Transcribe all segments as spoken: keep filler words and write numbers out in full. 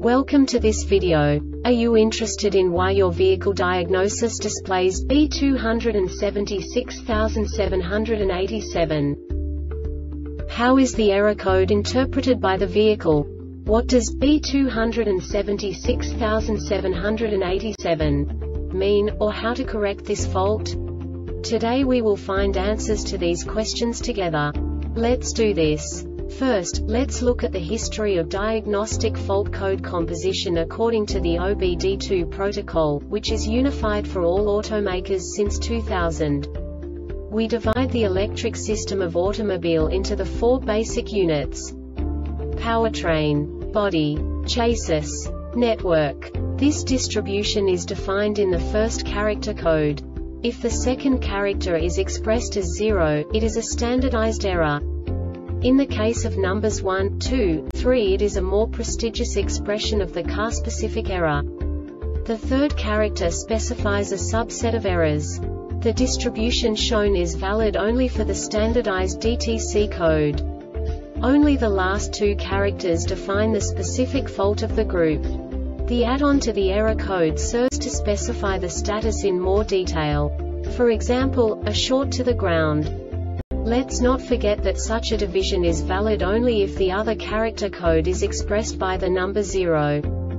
Welcome to this video. Are you interested in why your vehicle diagnosis displays B two seven six seven eight seven? How is the error code interpreted by the vehicle? What does B two seven six seven eight seven mean, or how to correct this fault? Today we will find answers to these questions together. Let's do this. First, let's look at the history of diagnostic fault code composition according to the O B D two protocol, which is unified for all automakers since two thousand. We divide the electric system of automobile into the four basic units: powertrain, body, chassis, network. This distribution is defined in the first character code. If the second character is expressed as zero, it is a standardized error. In the case of numbers one, two, three, it is a more prestigious expression of the car-specific error. The third character specifies a subset of errors. The distribution shown is valid only for the standardized D T C code. Only the last two characters define the specific fault of the group. The add-on to the error code serves to specify the status in more detail. For example, a short to the ground. Let's not forget that such a division is valid only if the other character code is expressed by the number zero.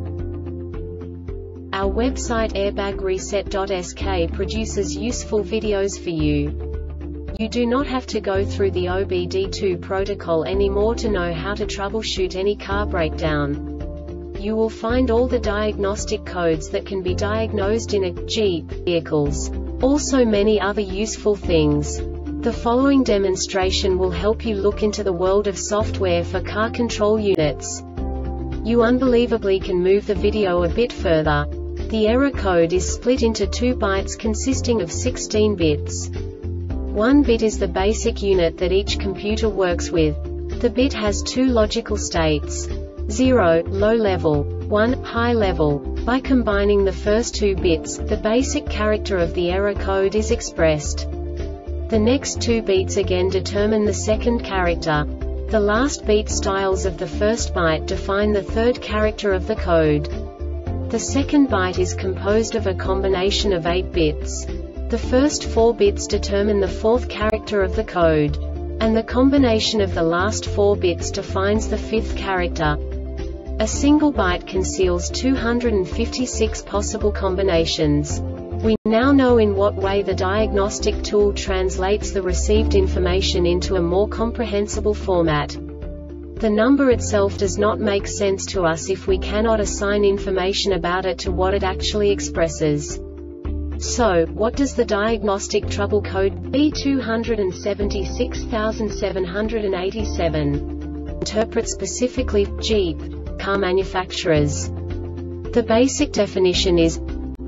Our website airbag reset dot S K produces useful videos for you. You do not have to go through the O B D two protocol anymore to know how to troubleshoot any car breakdown. You will find all the diagnostic codes that can be diagnosed in a Jeep vehicles. Also many other useful things. The following demonstration will help you look into the world of software for car control units. You unbelievably can move the video a bit further. The error code is split into two bytes consisting of sixteen bits. One bit is the basic unit that each computer works with. The bit has two logical states: zero, low level, one, high level. By combining the first two bits, the basic character of the error code is expressed. The next two beats again determine the second character. The last beat styles of the first byte define the third character of the code. The second byte is composed of a combination of eight bits. The first four bits determine the fourth character of the code. And the combination of the last four bits defines the fifth character. A single byte conceals two hundred fifty-six possible combinations. We now know in what way the diagnostic tool translates the received information into a more comprehensible format. The number itself does not make sense to us if we cannot assign information about it to what it actually expresses. So, what does the diagnostic trouble code B two seven six seven eight seven interpret specifically for Jeep car manufacturers? The basic definition is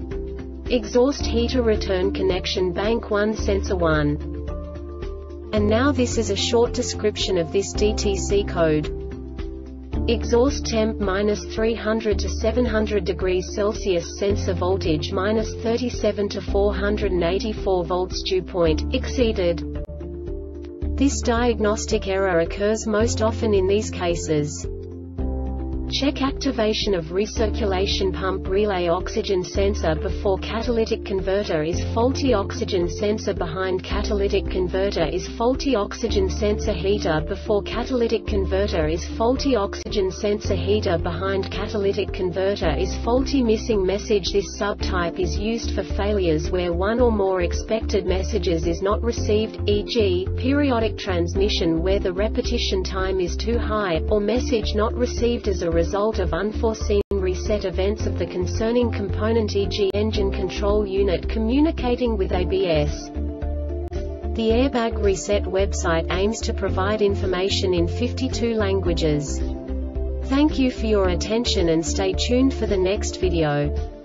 exhaust heater return connection bank one sensor one. And now this is a short description of this D T C code. Exhaust temp minus three hundred to seven hundred degrees Celsius, sensor voltage minus thirty-seven to four hundred eighty-four volts, dew point exceeded. This diagnostic error occurs most often in these cases: check activation of recirculation pump relay oxygen sensor before catalytic converter is faulty, oxygen sensor behind catalytic converter is faulty, oxygen sensor heater before catalytic converter is faulty, oxygen sensor heater behind catalytic converter is faulty, missing message. This subtype is used for failures where one or more expected messages is not received, for example, periodic transmission where the repetition time is too high, or message not received as a result of unforeseen reset events of the concerning component, for example engine control unit communicating with A B S. The Airbag Reset website aims to provide information in fifty-two languages. Thank you for your attention and stay tuned for the next video.